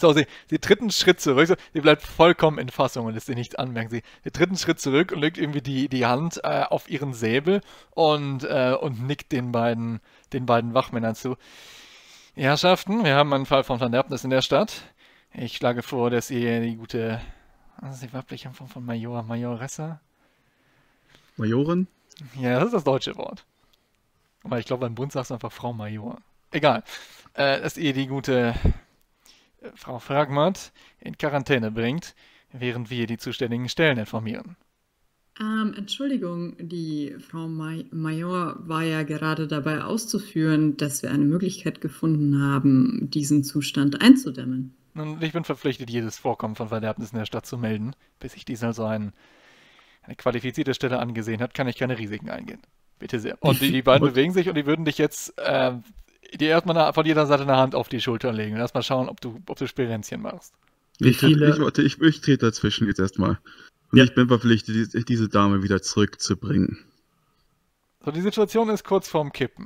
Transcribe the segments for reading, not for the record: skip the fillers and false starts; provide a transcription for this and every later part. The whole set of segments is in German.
So, sie tritt einen Schritt zurück, so, sie bleibt vollkommen in Fassung und lässt sich nichts anmerken. Sie tritt einen Schritt zurück und legt irgendwie die Hand auf ihren Säbel und nickt den beiden Wachmännern zu. Die Herrschaften, wir haben einen Fall von Verderbnis in der Stadt. Ich schlage vor, dass ihr die gute, was ist die weibliche Form von Majoressa? Majorin? Ja, das ist das deutsche Wort. Aber ich glaube, beim Bund sagst du einfach Frau Major. Egal. Dass ihr die gute Frau Fragmat in Quarantäne bringt, während wir die zuständigen Stellen informieren. Entschuldigung, die Frau Major war ja gerade dabei auszuführen, dass wir eine Möglichkeit gefunden haben, diesen Zustand einzudämmen. Und ich bin verpflichtet, jedes Vorkommen von Verderbnis in der Stadt zu melden. Bis sich dies also eine qualifizierte Stelle angesehen hat, kann ich keine Risiken eingehen. Bitte sehr. Und die beiden bewegen sich und die würden dich jetzt dir erstmal von jeder Seite eine Hand auf die Schulter legen und erstmal schauen, ob du Spirenzchen machst. Ich trete dazwischen jetzt erstmal. Und ich bin verpflichtet, diese Dame wieder zurückzubringen. So, die Situation ist kurz vorm Kippen.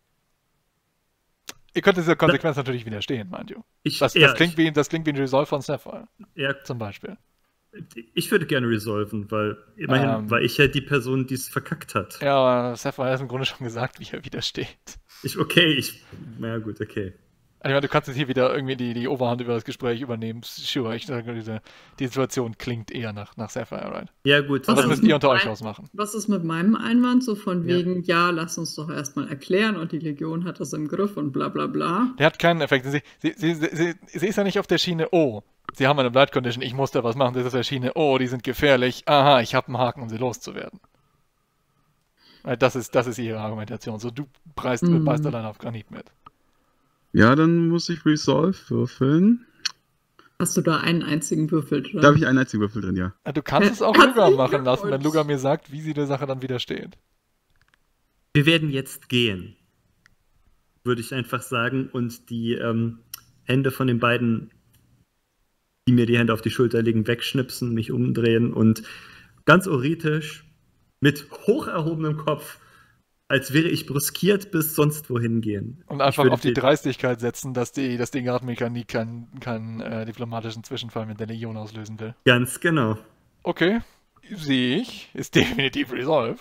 Ihr könnt dieser Konsequenz natürlich widerstehen, meint ihr. Das klingt wie ein Resolve von Sapphire. Ja, zum Beispiel. Ich würde gerne resolven, weil immerhin war ich ja die Person, die es verkackt hat. Ja, aber Sapphire hat im Grunde schon gesagt, wie er widersteht. Na gut, okay. Ich meine, du kannst jetzt hier wieder irgendwie die Oberhand über das Gespräch übernehmen. Sure, ich sage, die Situation klingt eher nach Sapphire, right? Ja, gut. Das müsst ihr unter euch ausmachen. Was ist mit meinem Einwand? So von wegen, lass uns doch erstmal erklären und die Legion hat das im Griff und bla bla bla. Der hat keinen Effekt. Sie ist ja nicht auf der Schiene, oh, sie haben eine Blood Condition, ich muss da was machen. Sie ist auf der Schiene, oh, die sind gefährlich, aha, ich habe einen Haken, um sie loszuwerden. Das ist ihre Argumentation. So, du beißt allein auf Granit mit. Ja, dann muss ich Resolve würfeln. Hast du da einen einzigen Würfel drin? Da habe ich einen einzigen Würfel drin, ja. Du kannst es auch Luga machen lassen, wenn Luga mir sagt, wie sie der Sache dann widersteht. Wir werden jetzt gehen, würde ich einfach sagen, und die Hände von den beiden, die mir die Hände auf die Schulter legen, wegschnipsen, mich umdrehen und ganz oritisch mit hoch erhobenem Kopf, als wäre ich brüskiert, bis sonst wohin gehen. Und einfach auf die Dreistigkeit setzen, dass die Guard-Mechanik keinen diplomatischen Zwischenfall mit der Legion auslösen will. Ganz genau. Okay, sehe ich. Ist definitiv Resolve.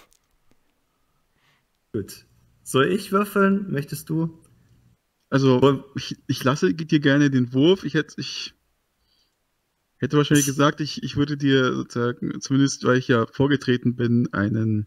Gut. Soll ich würfeln? Möchtest du? Also, ich lasse dir gerne den Wurf. Ich hätte wahrscheinlich gesagt, ich würde dir sozusagen, zumindest weil ich ja vorgetreten bin, einen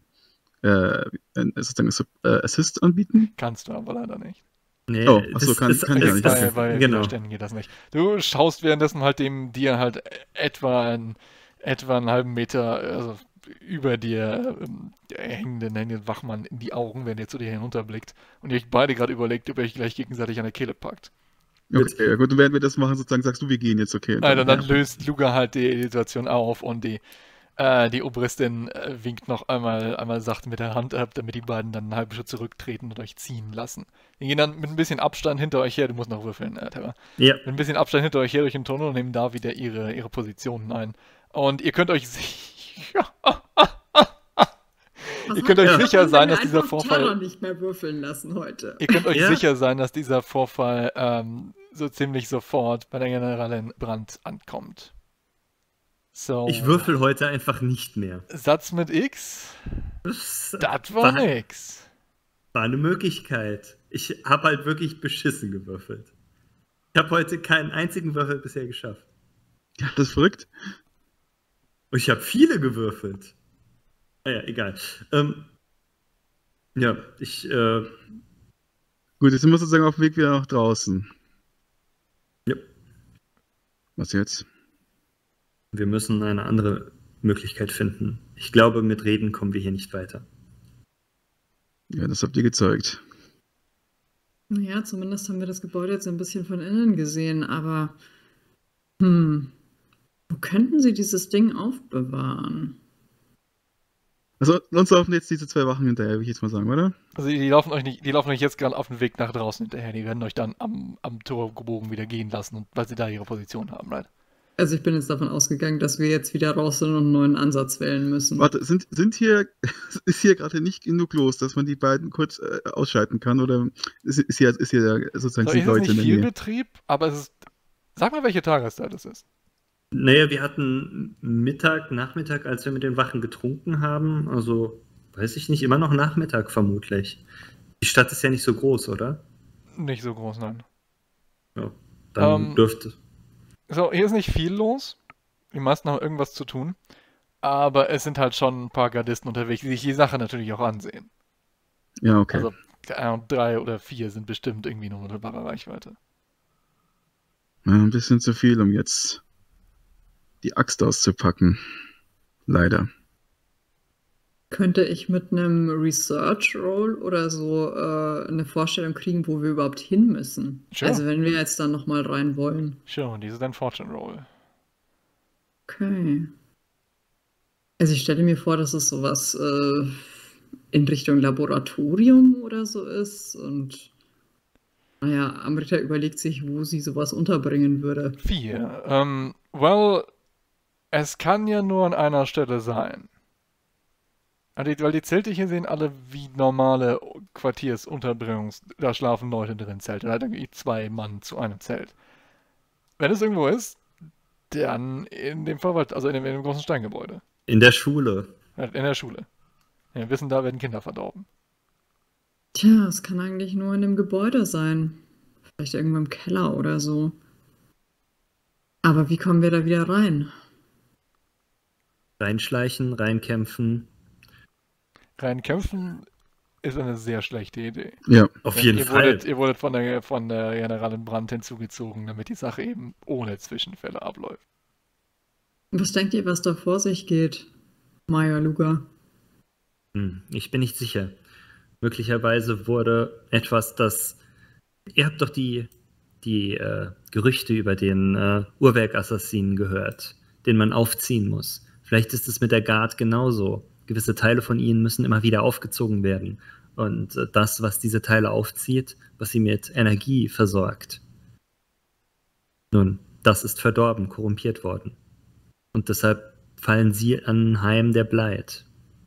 Assist anbieten? Kannst du aber leider nicht. Nee, kann ich gar nicht. Bei Widerständen geht das nicht. Du schaust währenddessen halt dir halt etwa einen halben Meter also über dir hängenden Wachmann in die Augen, wenn er zu dir hinunterblickt und ihr euch beide gerade überlegt, ob ihr euch gleich gegenseitig an der Kehle packt. Okay, gut, und während wir das machen, sozusagen sagst du, wir gehen jetzt, okay. Nein, dann löst Luga halt die Situation auf und die Oberistin winkt noch einmal sacht mit der Hand ab, damit die beiden dann einen halben Schritt zurücktreten und euch ziehen lassen. Die gehen dann mit ein bisschen Abstand hinter euch her, du musst noch würfeln, Terra. Ja. Mit ein bisschen Abstand hinter euch her durch den Tunnel und nehmen da wieder ihre Positionen ein. Und ihr könnt euch sicher sein, dass dieser Vorfall nicht mehr würfeln lassen heute. Ihr könnt euch sicher sein, dass dieser Vorfall so ziemlich sofort bei der Generalin Brandt ankommt. So. Ich würfel heute einfach nicht mehr. Satz mit X? Das war nix. War eine Möglichkeit. Ich habe halt wirklich beschissen gewürfelt. Ich habe heute keinen einzigen Würfel bisher geschafft. Ja, das ist verrückt. Und ich habe viele gewürfelt. Naja, egal. Ja, Gut, jetzt sind wir sozusagen auf dem Weg wieder nach draußen. Ja. Was jetzt? Wir müssen eine andere Möglichkeit finden. Ich glaube, mit Reden kommen wir hier nicht weiter. Ja, das habt ihr gezeigt. Naja, zumindest haben wir das Gebäude jetzt ein bisschen von innen gesehen, aber wo könnten sie dieses Ding aufbewahren? Also, uns laufen jetzt diese zwei Wachen hinterher, würde ich jetzt mal sagen, oder? Also die laufen euch jetzt gerade auf den Weg nach draußen hinterher. Die werden euch dann am Torbogen wieder gehen lassen, weil sie da ihre Position haben, right? Also ich bin jetzt davon ausgegangen, dass wir jetzt wieder raus sind und einen neuen Ansatz wählen müssen. Warte, ist hier gerade nicht genug los, dass man die beiden kurz ausschalten kann? Oder ist hier sozusagen so, die Leute in der Nähe? Es ist nicht viel Betrieb, aber es ist Sag mal, welche Tageszeit es ist. Naja, wir hatten Mittag, Nachmittag, als wir mit den Wachen getrunken haben. Also, weiß ich nicht, immer noch Nachmittag vermutlich. Die Stadt ist ja nicht so groß, oder? Nicht so groß, nein. Ja, dann dürfte. So, hier ist nicht viel los. Die meisten haben irgendwas zu tun. Aber es sind halt schon ein paar Gardisten unterwegs, die sich die Sache natürlich auch ansehen. Ja, okay. Also, keine Ahnung, 3 oder 4 sind bestimmt irgendwie noch unmittelbarer Reichweite. Ja, ein bisschen zu viel, um jetzt die Axt auszupacken. Leider. Könnte ich mit einem Research Roll oder so eine Vorstellung kriegen, wo wir überhaupt hin müssen? Sure. Also wenn wir jetzt dann nochmal rein wollen. Sure, und dies ist ein Fortune Roll. Okay. Also ich stelle mir vor, dass es sowas in Richtung Laboratorium oder so ist. Und naja, Amrita überlegt sich, wo sie sowas unterbringen würde. 4. Well, es kann ja nur an einer Stelle sein. Weil die Zelte hier sehen alle wie normale Quartiersunterbringungs... Da schlafen Leute drin, Zelte. Da hat irgendwie 2 Mann zu einem Zelt. Wenn es irgendwo ist, dann in dem Verwalt, also in dem großen Steingebäude. In der Schule. In der Schule. Ja, wir wissen, da werden Kinder verdorben. Tja, es kann eigentlich nur in dem Gebäude sein. Vielleicht irgendwo im Keller oder so. Aber wie kommen wir da wieder rein? Reinschleichen, reinkämpfen. Reinkämpfen ist eine sehr schlechte Idee. Ja, Auf jeden Fall. Ihr wurdet von der Generalin Brandt hinzugezogen, damit die Sache eben ohne Zwischenfälle abläuft. Was denkt ihr, was da vor sich geht, Maya Luga? Ich bin nicht sicher. Möglicherweise wurde etwas, das... Ihr habt doch die Gerüchte über den Uhrwerkassassinen gehört, den man aufziehen muss. Vielleicht ist es mit der Guard genauso. Gewisse Teile von ihnen müssen immer wieder aufgezogen werden. Und das, was diese Teile aufzieht, was sie mit Energie versorgt, nun, das ist verdorben, korrumpiert worden. Und deshalb fallen sie anheim der Bleit.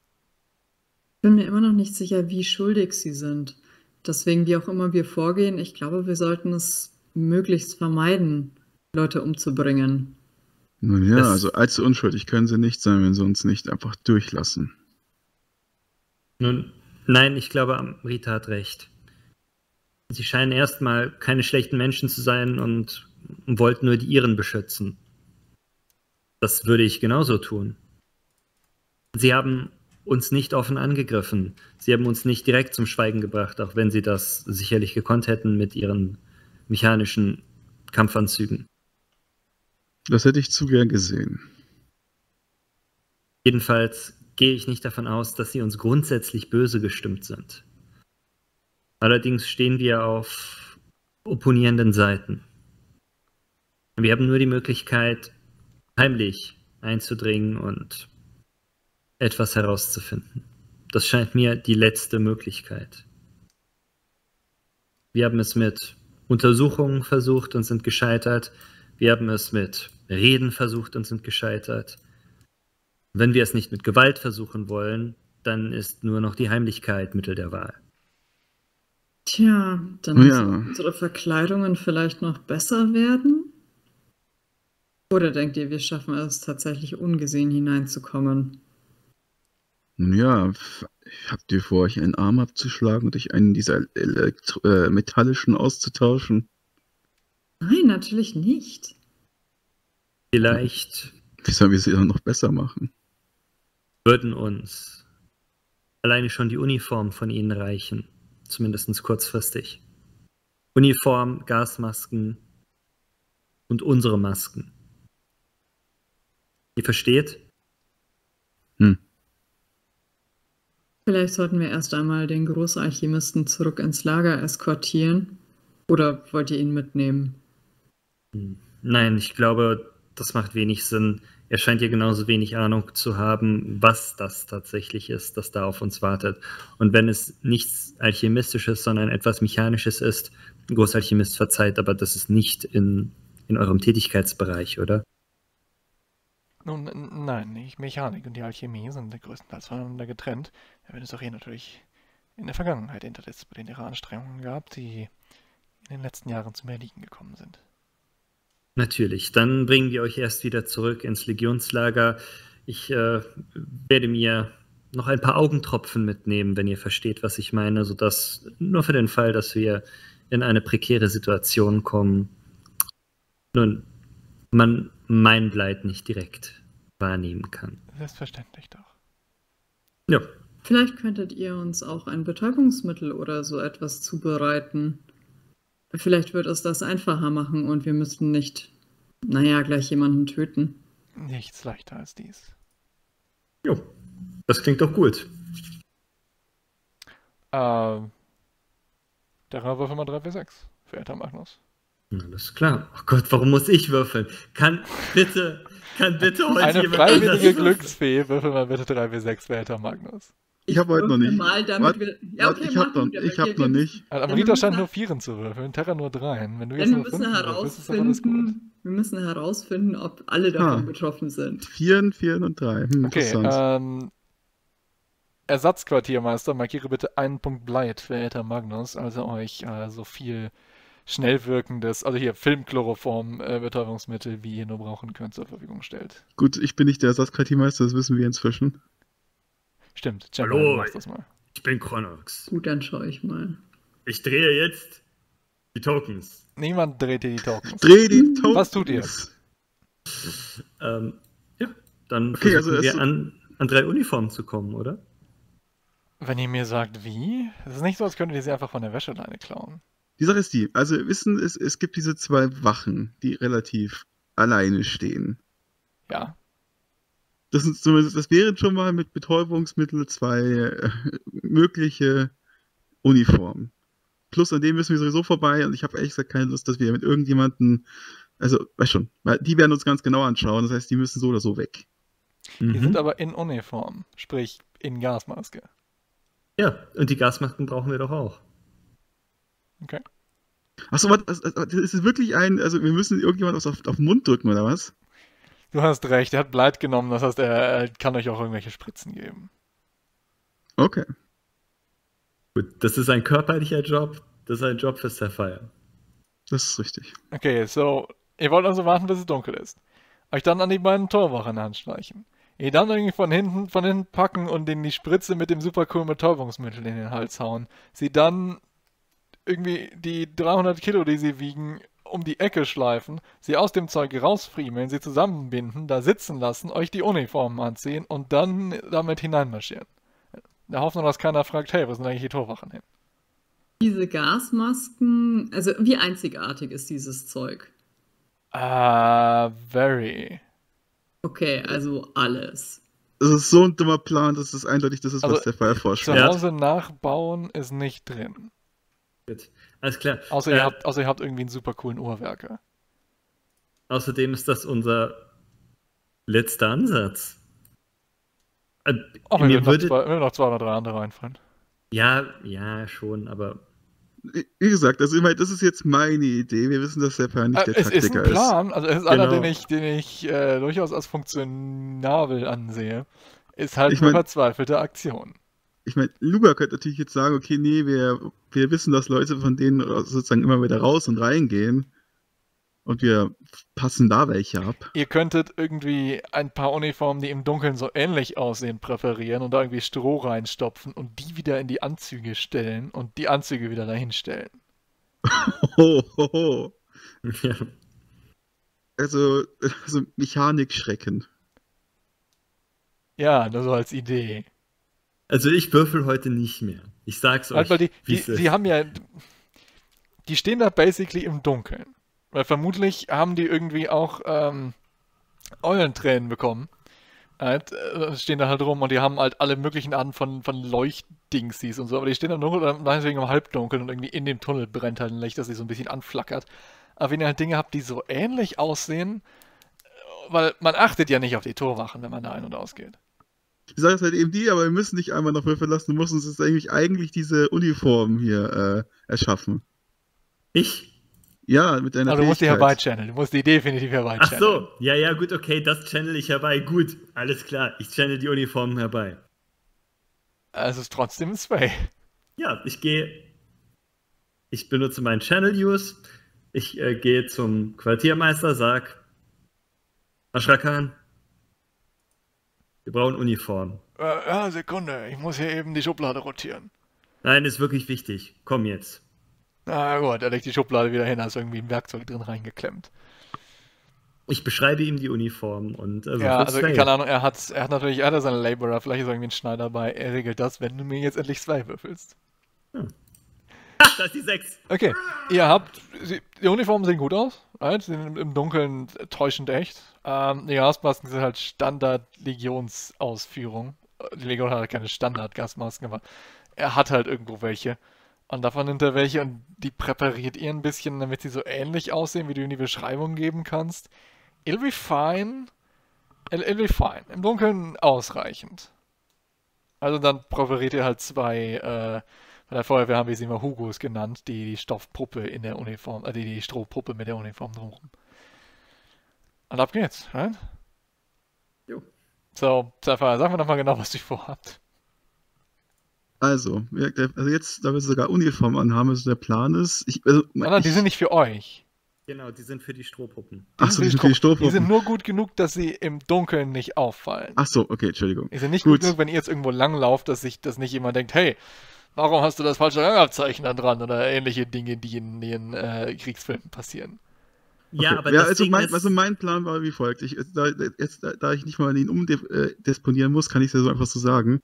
Ich bin mir immer noch nicht sicher, wie schuldig sie sind. Deswegen, wie auch immer wir vorgehen, ich glaube, wir sollten es möglichst vermeiden, Leute umzubringen. nun ja, also allzu unschuldig können sie nicht sein, wenn sie uns nicht einfach durchlassen. Nun, nein, ich glaube, Amrita hat recht. Sie scheinen erstmal keine schlechten Menschen zu sein und wollten nur die ihren beschützen. Das würde ich genauso tun. Sie haben uns nicht offen angegriffen. Sie haben uns nicht direkt zum Schweigen gebracht, auch wenn sie das sicherlich gekonnt hätten mit ihren mechanischen Kampfanzügen. Das hätte ich zu gern gesehen. Jedenfalls gehe ich nicht davon aus, dass sie uns grundsätzlich böse gestimmt sind. Allerdings stehen wir auf opponierenden Seiten. Wir haben nur die Möglichkeit, heimlich einzudringen und etwas herauszufinden. Das scheint mir die letzte Möglichkeit. Wir haben es mit Untersuchungen versucht und sind gescheitert. Wir haben es mit Reden versucht und sind gescheitert. Wenn wir es nicht mit Gewalt versuchen wollen, dann ist nur noch die Heimlichkeit Mittel der Wahl. Tja, dann müssen unsere Verkleidungen vielleicht noch besser werden? Oder denkt ihr, wir schaffen es tatsächlich ungesehen hineinzukommen? Nun ja, habt ihr vor, euch einen Arm abzuschlagen und euch einen dieser metallischen auszutauschen? Nein, natürlich nicht. Vielleicht Wie sollen wir sie dann noch besser machen? würden uns alleine schon die Uniform von ihnen reichen, zumindest kurzfristig. Uniform, Gasmasken und unsere Masken. Ihr versteht? Vielleicht sollten wir erst einmal den Großalchemisten zurück ins Lager eskortieren. Oder wollt ihr ihn mitnehmen? Nein, ich glaube, das macht wenig Sinn. Er scheint ja genauso wenig Ahnung zu haben, was das tatsächlich ist, das da auf uns wartet. Und wenn es nichts Alchemistisches, sondern etwas Mechanisches ist, Großalchemist verzeiht, aber das ist nicht in eurem Tätigkeitsbereich, oder? Nun, nein, die Mechanik und die Alchemie sind größtenteils voneinander getrennt. Wenn es auch hier natürlich in der Vergangenheit interdisziplinäre Anstrengungen gab, die in den letzten Jahren zum Erliegen gekommen sind. Natürlich. Dann bringen wir euch erst wieder zurück ins Legionslager. Ich werde mir noch ein paar Augentropfen mitnehmen, wenn ihr versteht, was ich meine, sodass nur für den Fall, dass wir in eine prekäre Situation kommen, nun, man mein Leid nicht direkt wahrnehmen kann. Selbstverständlich doch. Ja, Vielleicht könntet ihr uns auch ein Betäubungsmittel oder so etwas zubereiten. Vielleicht wird es das einfacher machen und wir müssten nicht, gleich jemanden töten. Nichts leichter als dies. jo, das klingt doch gut. Der Würfel mal 3W6, verehrter Magnus. Alles klar. Oh Gott, warum muss ich würfeln? Kann bitte heute Eine jemand freiwillige anders würfeln? Glücksfee, würfel mal bitte 3W6, verehrter Magnus. Ich habe heute noch nicht. Mal, damit Warte, wir, warte, ich habe noch nicht. Also, Ja, Amrita wir scheint müssen- nur Vieren zu würfeln, Terra nur Dreien. Wenn du jetzt Denn wir nur müssen Fünfen würfelst, ist doch alles gut. wir müssen herausfinden, ob alle davon Ah. betroffen sind. 4 und 3. Okay, Interessant. Ersatzquartiermeister, markiere bitte einen Punkt Bleit, verehrter Magnus, als er euch so viel schnell wirkendes, also hier Filmchloroform, Betäubungsmittel, wie ihr nur brauchen könnt, zur Verfügung stellt. Gut, ich bin nicht der Ersatzkartiermeister, das wissen wir inzwischen. Stimmt, Cem, Hallo. du machst das mal. Ich bin Chronox. Gut, dann schaue ich mal. Ich drehe jetzt die Tokens. Niemand dreht dir die Tokens. Dreh die Tokens. Was tut ihr? Ja, dann Okay, versuchen also wir es- an 3 Uniformen zu kommen, oder? Wenn ihr mir sagt, wie? Es ist nicht so, als könntet ihr sie einfach von der Wäscheleine klauen. Die Sache ist die, also wir wissen, es gibt diese 2 Wachen, die relativ alleine stehen. Ja. Das wären schon mal mit Betäubungsmittel 2 mögliche Uniformen. Plus an dem müssen wir sowieso vorbei und ich habe ehrlich gesagt keine Lust, dass wir mit irgendjemandem, also, weißt schon, weil die werden uns ganz genau anschauen, das heißt, die müssen so oder so weg. Die sind aber in Uniform, sprich in Gasmaske. Ja, und die Gasmasken brauchen wir doch auch. Okay. Achso, warte, das ist wirklich also wir müssen irgendjemand was auf den Mund drücken, oder was? Du hast recht, er hat Bleit genommen, das heißt, er kann euch auch irgendwelche Spritzen geben. Okay. Gut, das ist ein körperlicher Job, das ist ein Job für Sapphire. Das ist richtig. Okay, so, ihr wollt also warten, bis es dunkel ist. Euch dann an die beiden Torwachen anschleichen. Ihr dann irgendwie von hinten packen und denen die Spritze mit dem super coolen Betäubungsmittel in den Hals hauen. Sie dann irgendwie die 300 Kilo, die sie wiegen, um die Ecke schleifen, sie aus dem Zeug rausfriemeln, sie zusammenbinden, da sitzen lassen, euch die Uniformen anziehen und dann damit hineinmarschieren. Da hoffen wir, dass keiner fragt, hey, wo sind eigentlich die Torwachen hin? Diese Gasmasken, also wie einzigartig ist dieses Zeug? Very. Okay, also alles. Das ist so ein dummer Plan, dass es eindeutig das ist, Also, was der Fire Zu vorschlägt. Ja. Hause nachbauen ist nicht drin. Gut, alles klar. Außer ihr habt irgendwie einen super coolen Uhrwerker. Außerdem ist das unser letzter Ansatz. Auch wenn mir mir würde, noch 2 oder 3 andere einfallen. ja, schon, aber Wie gesagt, also ich meine, das ist jetzt meine Idee. Wir wissen, dass der Fire nicht der Es ist Taktiker ein Plan, also es ist einer, Genau. den ich durchaus als funktionabel ansehe. Ist halt Ich eine mein- verzweifelte Aktion. Ich meine, Luba könnte natürlich jetzt sagen, okay, nee, wir wissen, dass Leute von denen sozusagen immer wieder raus und reingehen und wir passen da welche ab. Ihr könntet irgendwie ein paar Uniformen, die im Dunkeln so ähnlich aussehen, präferieren und da irgendwie Stroh reinstopfen und die wieder in die Anzüge stellen und die Anzüge wieder dahin stellen. Ho, ho, ho. ja. Also Mechanik-Schrecken. Ja, nur so als Idee. Also ich würfel heute nicht mehr. Ich sag's euch, Halt, weil wie es ist. die haben ja, die stehen da basically im Dunkeln. Weil vermutlich haben die irgendwie auch Eulentränen bekommen. Halt, stehen da halt rum und die haben halt alle möglichen Arten von Leuchtdingsies und so, aber die stehen da im Dunkeln oder meinetwegen im Halbdunkeln und irgendwie in dem Tunnel brennt halt ein Licht, das sich so ein bisschen anflackert. Aber wenn ihr halt Dinge habt, die so ähnlich aussehen, weil man achtet ja nicht auf die Torwachen, wenn man da ein- und ausgeht. Die Sache ist halt eben die, aber wir müssen nicht einmal noch Würfel lassen, du musst uns jetzt eigentlich diese Uniform hier erschaffen. Ich? Ja, mit deiner Also du musst die Fähigkeit. herbeichanneln, du musst die definitiv Ach herbeichanneln. so, ja, gut, okay, das channel ich herbei. Gut, alles klar, ich channel die Uniformen herbei. Es ist trotzdem ein Sway. Ja, ich benutze meinen Channel-Use, Ich gehe zum Quartiermeister, sag, Aschrakan, wir brauchen Uniform. Ja, Sekunde, ich muss hier eben die Schublade rotieren. Nein, ist wirklich wichtig. Komm jetzt. Na gut, er legt die Schublade wieder hin, hast irgendwie ein Werkzeug drin reingeklemmt. Ich beschreibe ihm die Uniform und Ja, also keine Ahnung, er hat seine Laborer, vielleicht ist irgendwie ein Schneider dabei. Er regelt das, wenn du mir jetzt endlich 2 würfelst. Da ist die 6. Okay, die Uniformen sehen gut aus, right? Sie sind im Dunkeln täuschend echt. Die Gasmasken sind halt Standard-Legionsausführung. Die Legion hat halt keine Standard-Gasmasken, aber er hat halt irgendwo welche. Und davon nimmt er welche und die präpariert ihr ein bisschen, damit sie so ähnlich aussehen, wie du in die Beschreibung geben kannst. It'll be fine. It'll be fine. Im Dunkeln ausreichend. Also dann präpariert ihr halt 2, bei der Feuerwehr haben wir sie immer Hugos genannt, die Stoffpuppe in der Uniform, die Strohpuppe mit der Uniform drumherum. Und ab geht's, right? Jo. So, Sapphire, sag mir doch mal genau, was ihr vorhabt. Also jetzt, da wir sogar Uniform anhaben, also der Plan ist, Nein, die sind nicht für euch. Genau, die sind für die Strohpuppen. Achso, die sind für die Strohpuppen. Die sind nur gut genug, dass sie im Dunkeln nicht auffallen. Achso, okay, Entschuldigung. Die sind nicht gut genug, wenn ihr jetzt irgendwo langlauft, dass nicht jemand denkt, hey, warum hast du das falsche Rangabzeichen da dran? Oder ähnliche Dinge, die in den Kriegsfilmen passieren. Ja, Okay. aber das also, Ding ist, mein Plan war wie folgt. Da ich nicht mal ihn umdisponieren muss, kann ich es ja so einfach so sagen.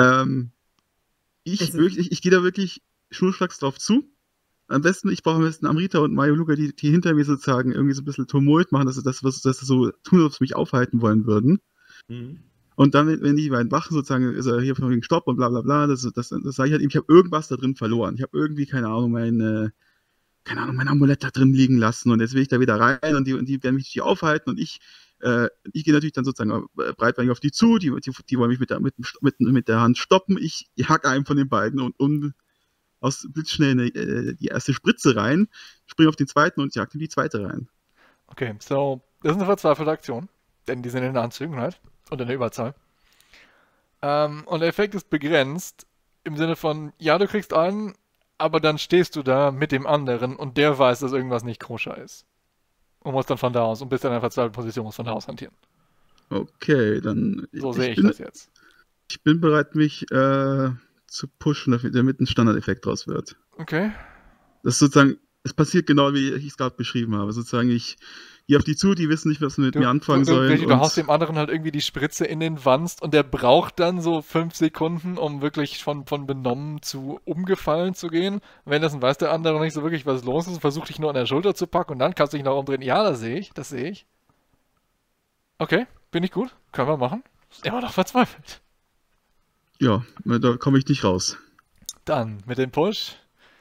Ich gehe da wirklich schnurstracks drauf zu. Ich brauche am besten Amrita und Mayoluga, die hinter mir sozusagen irgendwie so ein bisschen Tumult machen, dass sie so tun, als ob sie mich aufhalten wollen würden. Mhm. Und dann, wenn die beiden Wachen sozusagen, ist er hier von wegen Stopp und bla bla bla, das sage ich halt ihm, ich habe irgendwas da drin verloren. Ich habe irgendwie, keine Ahnung, mein Amulett da drin liegen lassen und jetzt will ich da wieder rein und die werden mich nicht aufhalten und ich gehe natürlich dann sozusagen breitbeinig auf die zu, die wollen mich mit der Hand stoppen, ich hack einen von den beiden und aus blitzschnell die erste Spritze rein, springe auf den zweiten und jag ihm die zweite rein. Okay, so, das ist eine verzweifelte Aktion, denn die sind in den Anzügen halt und in der Überzahl. Und der Effekt ist begrenzt im Sinne von, ja, du kriegst einen, aber dann stehst du da mit dem anderen und der weiß, dass irgendwas nicht koscher ist. Und muss dann von da aus, und bist dann in einer verzweifelten Position, muss von da aus hantieren. Okay, dann... So sehe ich das jetzt. Ich bin bereit, mich zu pushen, damit ein Standardeffekt draus wird. Okay. Das ist sozusagen, es passiert genau, wie ich es gerade beschrieben habe. Sozusagen, ich gehe auf die zu, die wissen nicht, was sie mit mir anfangen sollen. Du haust dem anderen halt irgendwie die Spritze in den Wanst und der braucht dann so 5 Sekunden, um wirklich von benommen zu umgefallen zu gehen. Währenddessen weiß der andere noch nicht so wirklich, was los ist und versucht dich nur an der Schulter zu packen und dann kannst du dich noch umdrehen. Ja, das sehe ich. Okay, bin ich gut. Können wir machen. Ist immer noch verzweifelt. Ja, da komme ich nicht raus. Dann mit dem Push.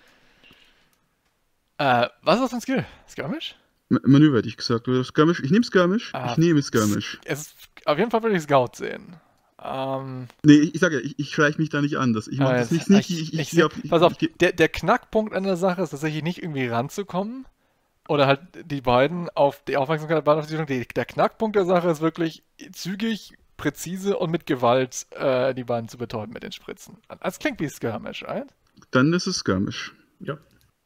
Was ist das für ein Skill? Skirmish? Manöver, hätte ich gesagt. Oder Skirmish? Ich nehme Skirmish. Ich nehme Skirmish. Auf jeden Fall würde ich Scout sehen. Nee, ich sage ja, ich schleiche mich da nicht an. Ich mache das nicht. Pass auf, der Knackpunkt an der Sache ist tatsächlich nicht irgendwie ranzukommen. Oder halt die beiden auf die Aufmerksamkeit der beiden auf die Stellung. Der Knackpunkt der Sache ist wirklich zügig, präzise und mit Gewalt die beiden zu betäuben mit den Spritzen. Das klingt wie Skirmish, right? Dann ist es Skirmish. Ja.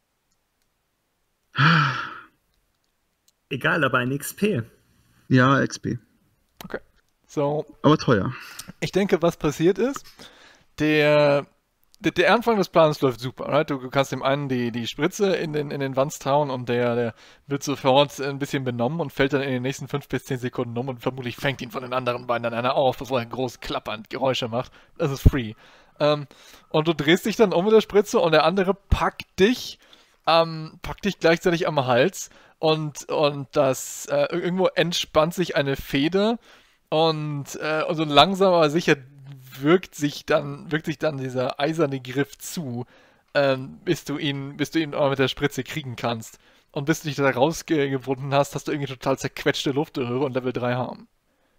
Egal, aber ein XP. Ja, XP. Okay. So. Aber teuer. Ich denke, was passiert ist, der Anfang des Plans läuft super, right? Du kannst dem einen die Spritze in den Wanst hauen und der wird sofort ein bisschen benommen und fällt dann in den nächsten 5 bis 10 Sekunden um und vermutlich fängt ihn von den anderen beiden dann einer auf, bevor er groß klappernd Geräusche macht. Das ist free. Und du drehst dich dann um mit der Spritze und der andere packt dich gleichzeitig am Hals und das irgendwo entspannt sich eine Feder und so langsam aber sicher wirkt sich dann dieser eiserne Griff zu, bis du ihn auch mit der Spritze kriegen kannst. Und bis du dich da rausgewunden hast du irgendwie total zerquetschte Luftröhre und Level 3 haben.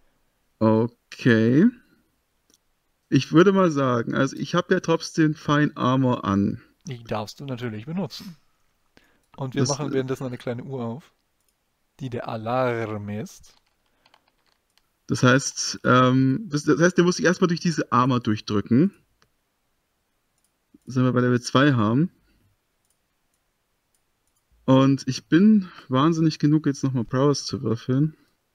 Okay. Ich würde mal sagen, also ich habe ja trotzdem Fine Armor an. Die darfst du natürlich benutzen. Und wir machen währenddessen eine kleine Uhr auf, die der Alarm ist. Das heißt, der muss sich erstmal durch diese Armor durchdrücken. Das wir bei Level 2 haben. Und ich bin wahnsinnig genug, jetzt nochmal Prowess zu würfeln.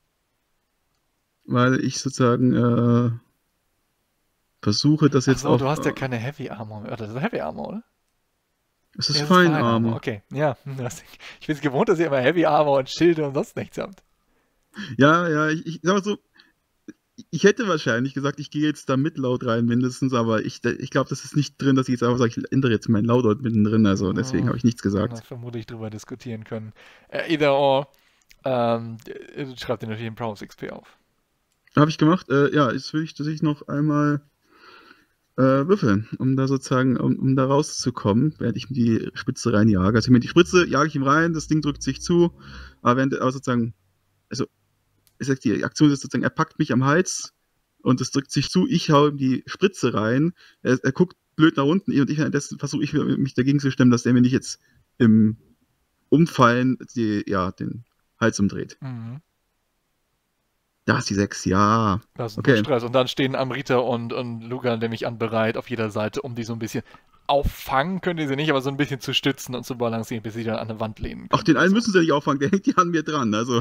Weil ich sozusagen versuche, das jetzt Achso, auf. du hast ja keine Heavy Armor mehr. Das ist Heavy Armor, oder? Es ist Ja, Fine Armor. Okay, ja. Ich bin es gewohnt, dass ihr immer Heavy Armor und Schilde und sonst nichts habt. Ja, ich sag mal so, ich hätte wahrscheinlich gesagt, ich gehe jetzt da mit Laut rein mindestens, aber ich glaube, das ist nicht drin, dass ich jetzt einfach sage, ich ändere jetzt meinen Laut dort mittendrin, also deswegen habe ich nichts Da gesagt. vermutlich drüber diskutieren können. Either or. Schreibt dir natürlich den Prowess XP auf. Habe ich gemacht. Ja, jetzt will ich tatsächlich noch einmal würfeln, um da sozusagen, um da rauszukommen, während ich die Spitze reinjage. Also ich meine, die Spitze jage ich ihm rein, das Ding drückt sich zu, aber sozusagen, also ich sag, die Aktion ist sozusagen, er packt mich am Hals und es drückt sich zu, ich hau ihm die Spritze rein, er guckt blöd nach unten und währenddessen versuche ich mich dagegen zu stemmen, dass der mir nicht jetzt im Umfallen den Hals umdreht. Mhm. Da ist die 6, ja. Das ist Okay. nur Stress. Und dann stehen Amrita und Luca nämlich an bereit auf jeder Seite, um die so ein bisschen auffangen, könnt ihr sie nicht, aber so ein bisschen zu stützen und zu balancieren, bis sie dann an eine Wand lehnen können. Ach, den einen müssen sie nicht auffangen, der hängt ja an mir dran, also.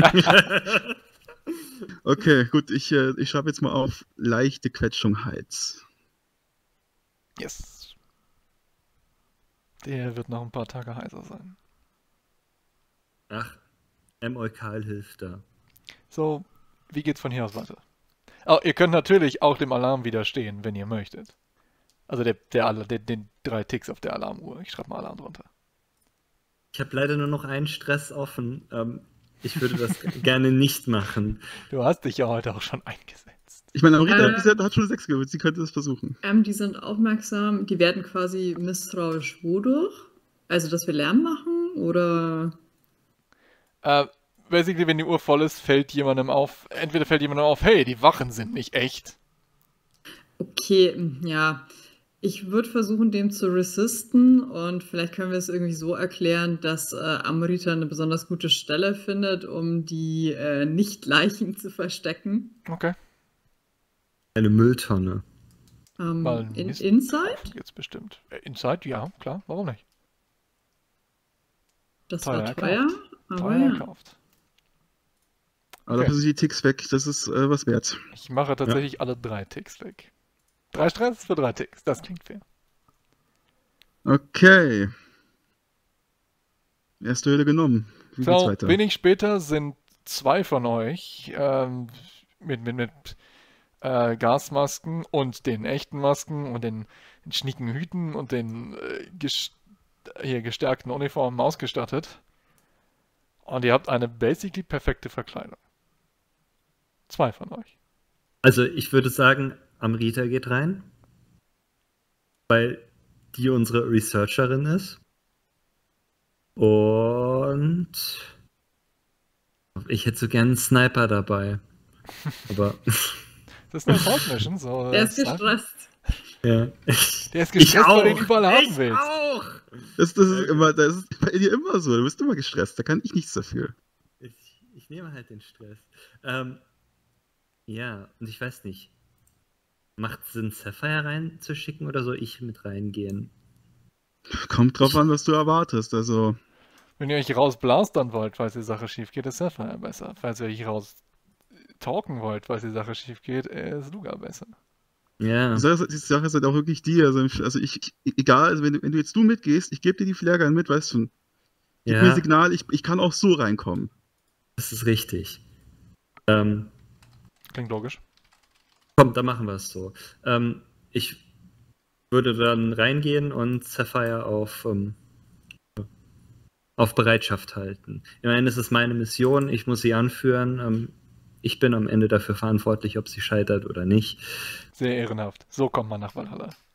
Okay, gut, ich schreibe jetzt mal auf leichte Quetschung Hals. Yes. Der wird noch ein paar Tage heißer sein. Ach, M-Eukal hilft da. So, wie geht's von hier aus weiter? Oh, ihr könnt natürlich auch dem Alarm widerstehen, wenn ihr möchtet. Also den 3 Ticks auf der Alarmuhr. Ich schreibe mal Alarm drunter. Ich habe leider nur noch einen Stress offen. Ich würde das gerne nicht machen. Du hast dich ja heute auch schon eingesetzt. Ich meine, Amrita hat schon eine 6 gewürzt, sie könnte das versuchen. Die sind aufmerksam, die werden quasi misstrauisch wodurch? Also, dass wir Lärm machen, oder? Basically, wenn die Uhr voll ist, entweder fällt jemandem auf, hey, die Wachen sind nicht echt. Okay, ja. Ich würde versuchen, dem zu resisten und vielleicht können wir es irgendwie so erklären, dass Amrita eine besonders gute Stelle findet, um die Nicht-Leichen zu verstecken. Okay. Eine Mülltonne. Inside? Jetzt bestimmt. Inside, ja, klar, warum nicht? Das Teuer war teuer, erkauft. aber Teuer ja. gekauft. Aber dafür sind die Ticks weg, das ist was wert. Ich mache tatsächlich alle 3 Ticks weg. 3 Stress für 3 Ticks, das klingt fair. Okay. Erste Hürde genommen. Wie geht's So, weiter? wenig später sind 2 von euch mit Gasmasken und den echten Masken und den schnieken Hüten und den gestärkten Uniformen ausgestattet. Und ihr habt eine basically perfekte Verkleidung. 2 von euch. Also ich würde sagen, Amrita geht rein, weil die unsere Researcherin ist. Und ich hätte so gern einen Sniper dabei. Aber Das ist eine Assault Mission. So, Der ist gestresst. ja. Der ist gestresst, weil du ihn überall haben Ich willst. auch! Das ist bei dir immer so, du bist immer gestresst, da kann ich nichts dafür. Ich nehme halt den Stress. Ja, und ich weiß nicht. Macht es Sinn, Sapphire reinzuschicken oder soll ich mit reingehen? Kommt drauf an, was du erwartest, also. Wenn ihr euch rausblastern wollt, falls die Sache schief geht, ist Sapphire besser. Falls ihr euch raus talken wollt, falls die Sache schief geht, ist Luca besser. Ja. Die Sache ist halt auch wirklich die, also egal, also wenn du jetzt mitgehst, ich gebe dir die Flairgun mit, weißt du, gib mir ein Signal, ich kann auch so reinkommen. Das ist richtig. Klingt logisch. Komm, dann machen wir es so. Ich würde dann reingehen und Sapphire auf Bereitschaft halten. Ich meine, es ist meine Mission, ich muss sie anführen. Ich bin am Ende dafür verantwortlich, ob sie scheitert oder nicht. Sehr ehrenhaft. So kommt man nach Valhalla.